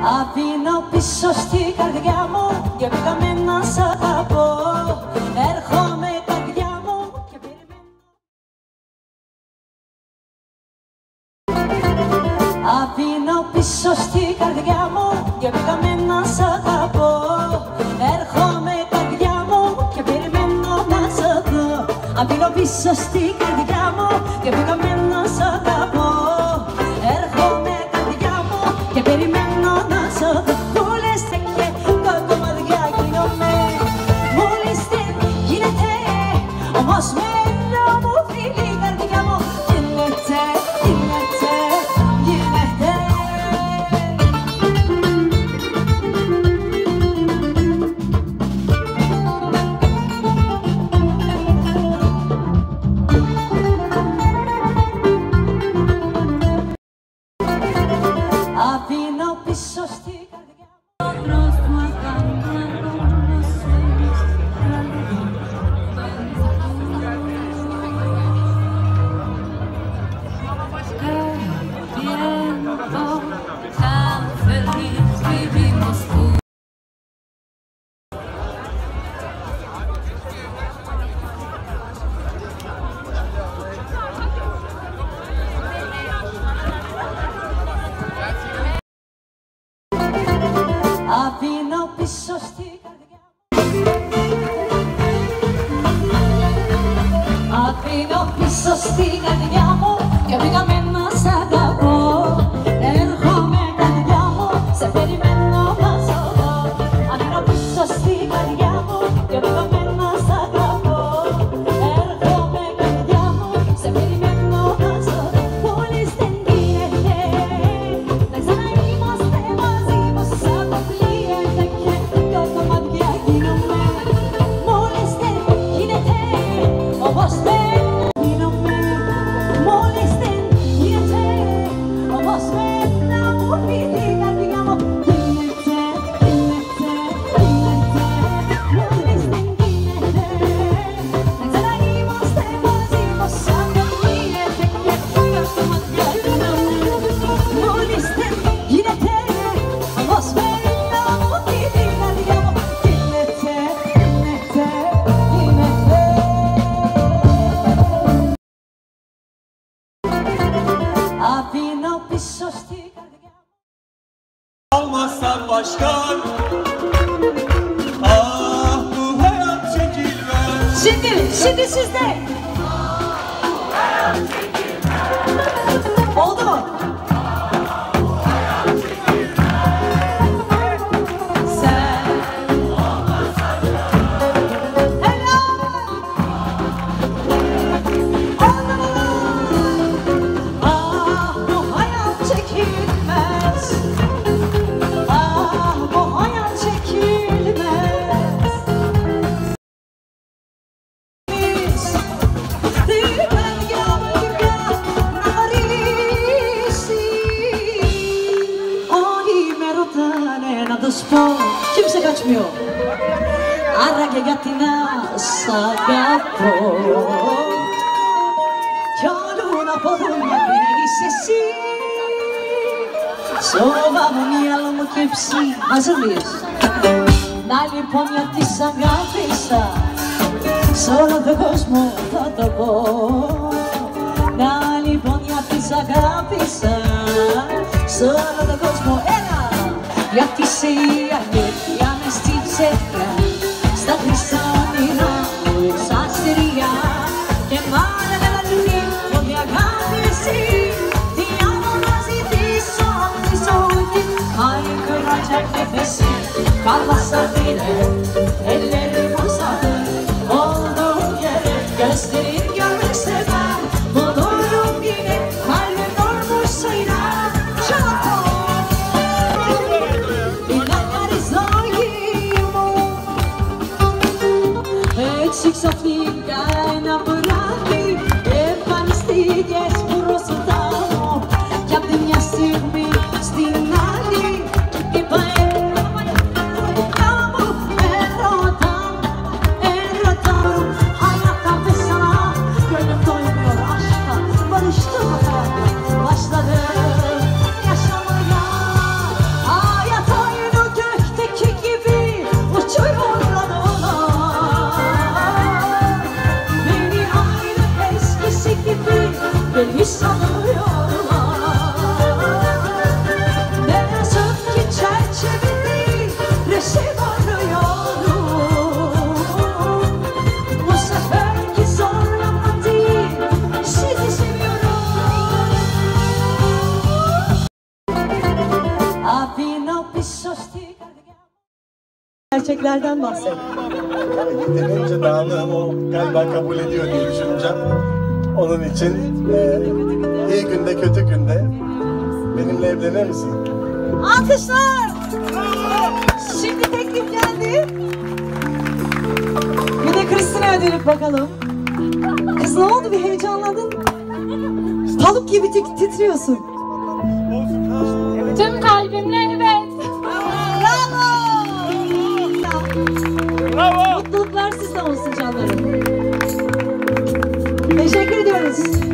Αφήνω πίσω στη καρδιά μου και βγαμένα σ' αγαπώ. Έρχομαι καρδιά μου και περιμένω. Αφήνω πίσω στη καρδιά μου και βγαμένα σ' αγαπώ. Έρχομαι καρδιά μου και περιμένω να σ' δω. Αφήνω πίσω στη καρδιά μου και βγαμένα σ' αγαπώ. Έρχομαι καρδιά μου και περιμένω να σ' δω. Μόλις δεν κομμάτια γίνομαι, μόλις δεν γίνεται, όμως μένω μου φίλη η καρδιά μου. Γίνεται, γίνεται, γίνεται. Αφήνω πίσω στη καρδιά μου. Αφήνω πίσω στη καρδιά μου. Αφήνω πίσω στη καρδιά μου και βγαμένα σ' αγαπώ. Έρχομαι καρδιά μου, σε περιμένω να σ' δω. Αφήνω πίσω στη καρδιά μου και βγαμένα σ' αγαπώ. Έρχομαι καρδιά μου, σε περιμένω να σ' δω. Μόλις δεν γίνεται να ξαναείμαστε μαζί μου, σαν το πλήρεται και κομμάτια γίνομαι. Μόλις δεν γίνεται, όπως δεν γίνομαι. Μόλις δεν γίνεται, όπως δεν να μου φύγει η καρδιά μου. Γίνεται, γίνεται, γίνεται. Μόλις δεν γίνεται να ξαναείμαστε μαζί μου, σαν το πλήρεται και κομμάτια γίνομαι. Μόλις δεν γίνεται, όπως δεν να μου φύγει η καρδιά μου. Γίνεται, γίνεται, γίνεται. Αφήνω πίσω στη καρδιά μου. Olmazsan başkan, ah bu hayat çekilmez. Şimdi sizde. Oldu mu? Sen helal. Oldu mu? Ah bu hayat çekilmez. Ah bu hayat çekilmez. Kimse kaçmıyor. Άραγε γιατί να σ' αγαπώ. Κι όλου να μπορούν να είσαι εσύ. Σώμα μου, μυαλό μου και ψή. Μαζεύεις. Να λοιπόν γιατί σ' αγάπησα, σ' όλο τον κόσμο θα το πω. Να λοιπόν γιατί σ' αγάπησα, σ' όλο τον κόσμο. Έλα! Γιατί είσαι η αλήθεια μες στην ψεύδια, στα χρυσά όνειρα μου σαν αστέρια. Και μάνα με λαλούνι, ότι αγάπη εσύ, τι άλλο να ζητήσω απ' τη ζωή. Ay kıracak nefesi kalmazsa bile, ellerim uzanır olduğum yere. Gösterir görmek istemem, bulurum yine, kalbim durmuşsa inan. Şarkı Έξω φύγα ένα βράδυ, εμφανιστήκες μπροστά μου. Κι απ' τη μια στιγμή στην άλλη είπα έρωτα μου, έρωτα, έρωτα. Hayata ve sana gönlüm doymuyor aşka. Barıştım, başladım yaşamaya. Hayat Αφήνω πίσω στη καρδιά. Gerçeklerden bahset. Yeterince dağılığım o galiba kabul ediyor diye düşüneceğim. Onun için iyi günde kötü günde benimle evlenir misin? Alkışlar! Şimdi teklif geldi. Bir de Kristina'ya dönüp bakalım. Kız ne oldu, bir heyecanlandın? Balık gibi titriyorsun. Tüm kalbimle evet. Bravo! Mutluluklar sizde olsun canlarım. Teşekkür ediyoruz.